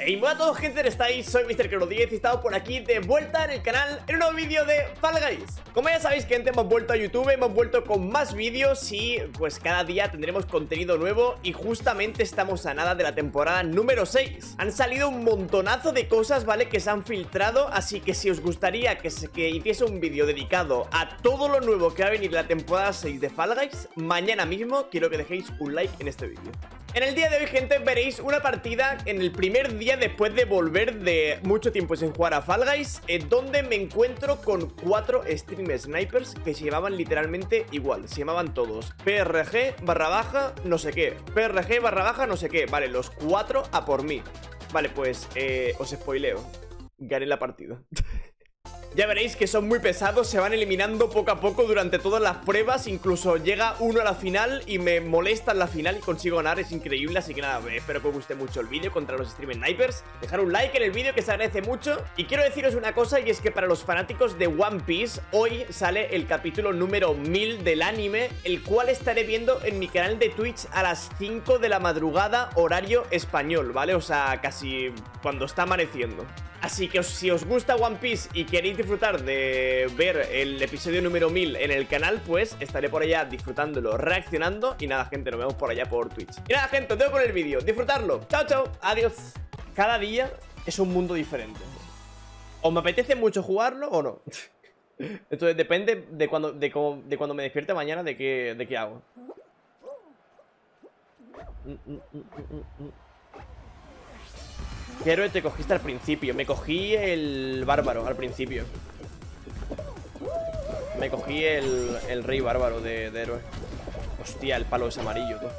Hey, hola a todos, gente, ¿estáis? Soy MrKero10 y estamos por aquí de vuelta en el canal en un nuevo vídeo de Fall Guys. Como ya sabéis, gente, hemos vuelto a YouTube, hemos vuelto con más vídeos y pues cada día tendremos contenido nuevo y justamente estamos a nada de la temporada número 6. Han salido un montonazo de cosas, ¿vale? Que se han filtrado, así que si os gustaría que hiciese un vídeo dedicado a todo lo nuevo que va a venir en la temporada 6 de Fall Guys, mañana mismo quiero que dejéis un like en este vídeo. En el día de hoy, gente, veréis una partida en el primer día después de volver de mucho tiempo sin jugar a Fall Guys, donde me encuentro con 4 Stream Snipers que se llamaban literalmente igual. Se llamaban todos PRG barra baja no sé qué, PRG barra baja no sé qué. Vale, los 4 a por mí. Vale, pues os spoileo, gané la partida. Ya veréis que son muy pesados, se van eliminando poco a poco durante todas las pruebas. Incluso llega uno a la final y me molesta en la final y consigo ganar, es increíble. Así que nada, espero que os guste mucho el vídeo contra los Stream Snipers. Dejar un like en el vídeo, que se agradece mucho. Y quiero deciros una cosa, y es que para los fanáticos de One Piece, hoy sale el capítulo número 1000 del anime, el cual estaré viendo en mi canal de Twitch a las 5 de la madrugada, horario español, ¿vale? O sea, casi cuando está amaneciendo. Así que si os gusta One Piece y queréis disfrutar de ver el episodio número 1000 en el canal, pues estaré por allá disfrutándolo, reaccionando. Y nada, gente, nos vemos por allá por Twitch. Y nada, gente, os dejo con el vídeo. Disfrutarlo. Chao, chao. Adiós. Cada día es un mundo diferente. O me apetece mucho jugarlo o no. Entonces depende de cuando me despierte mañana de qué hago. ¿Qué héroe te cogiste al principio? Me cogí el bárbaro al principio. Me cogí el rey bárbaro de héroe. Hostia, el palo es amarillo, tú.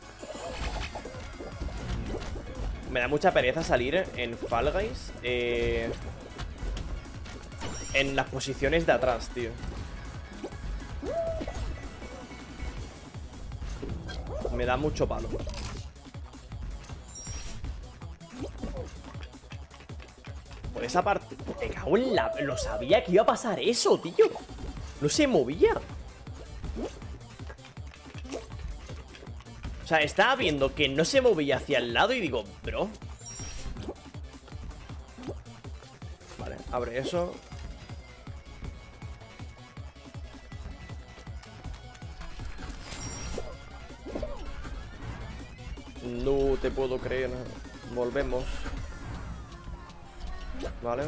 Me da mucha pereza salir en Fall Guys en las posiciones de atrás, tío. Me da mucho palo. Por esa parte, me cago en la... Lo sabía que iba a pasar eso, tío. No se movía. O sea, estaba viendo que no se movía hacia el lado y digo, bro. Vale, abre eso. No te puedo creer. Volvemos. Vale.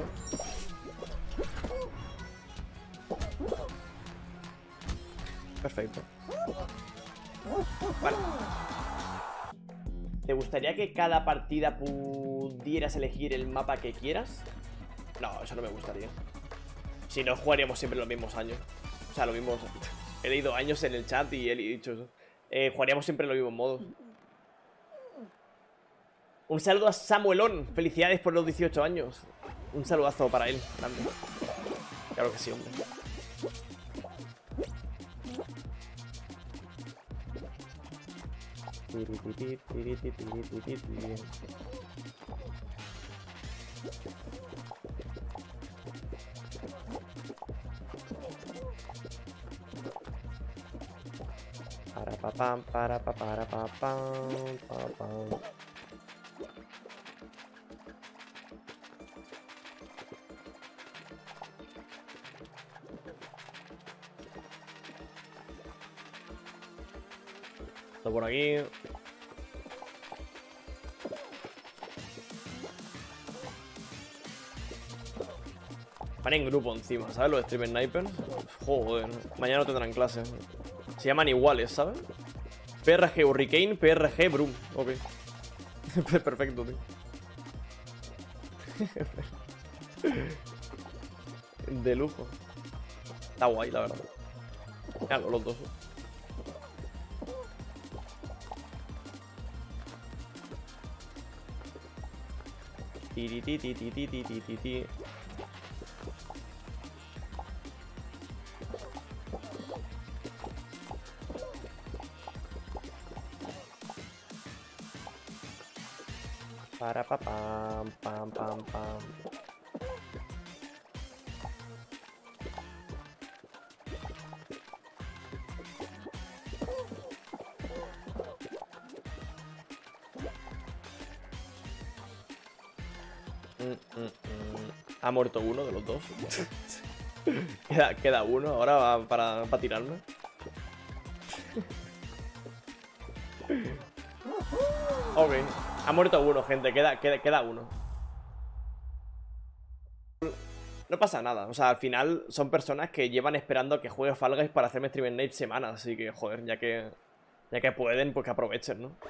Perfecto. Vale. ¿Te gustaría que cada partida pudieras elegir el mapa que quieras? No, eso no me gustaría. Si no, jugaríamos siempre los mismos años. O sea, los mismos... He leído años en el chat y he dicho eso. Jugaríamos siempre los mismos modos. Un saludo a Samuelón. Felicidades por los 18 años. Un saludazo para él, grande. Claro que sí, hombre. Para pa pam, para pa para pa pam, pa pam. Por aquí. Van en grupo encima, ¿sabes? Los Stream Snipers. Joder, mañana no tendrán clase. Se llaman iguales, ¿sabes? PRG Hurricane, PRG Broom. Ok. Perfecto, tío. De lujo. Está guay, la verdad. Ya, los dos. Ti. Para pa pam pam pam pam. Ha muerto uno de los dos. queda uno. Ahora va para tirarme. Ok. Ha muerto uno, gente. Queda uno. No pasa nada. O sea, al final son personas que llevan esperando a que juegue Fall Guys para hacerme Stream Night semanas. Así que, joder, ya que pueden, pues que aprovechen, ¿no?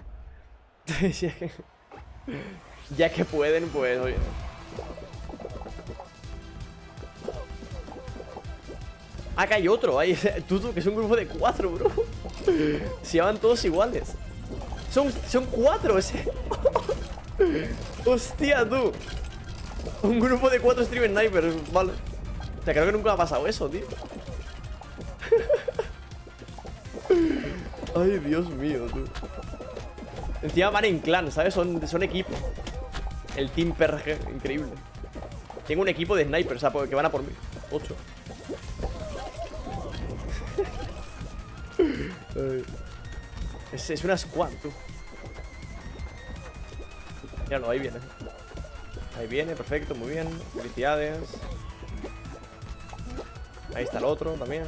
Ya que pueden, pues, oye. Acá hay otro, hay Tutu, que es un grupo de 4, bro. Se llaman todos iguales. Son 4 ese. Hostia, tú. Un grupo de 4 Stream Snipers, vale. O sea, creo que nunca me ha pasado eso, tío. Ay, Dios mío, tú. Encima van en clan, ¿sabes? Son equipo. El Team PRG, increíble. Tengo un equipo de snipers, o sea, que van a por mí. 8. Es una squad, tú. Míralo, ahí viene. Ahí viene, perfecto, muy bien. Felicidades. Ahí está el otro también.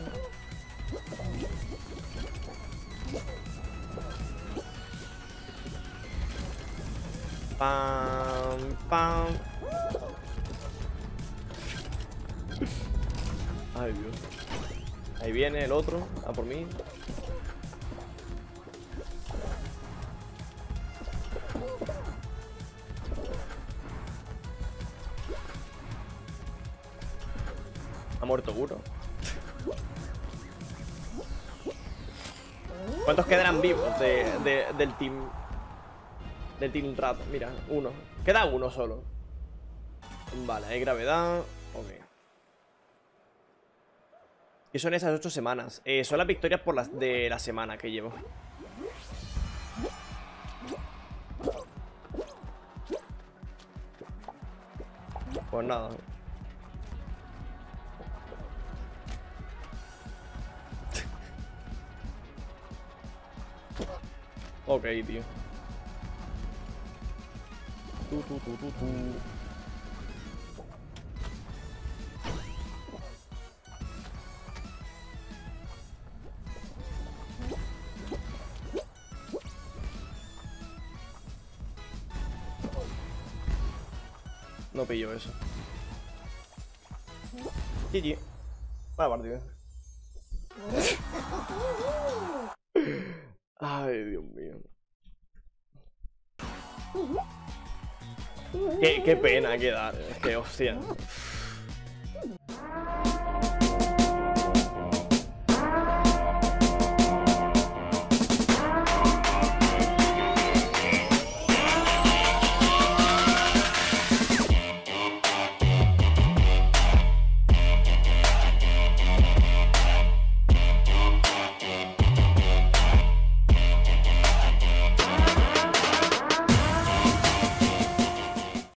Pam, pam. Ay, Dios. Ahí viene el otro, a por mí. Ha muerto uno. ¿Cuántos quedarán vivos del team? Del Team Rat, mira, uno. Queda uno solo. Vale, hay gravedad. Ok. ¿Qué son esas 8 semanas? Son las victorias por las de la semana que llevo. Pues nada. Ok, tío. No pillo eso. GG. Buena partida. Ay, Dios mío. Qué pena que dar. Es que, hostia.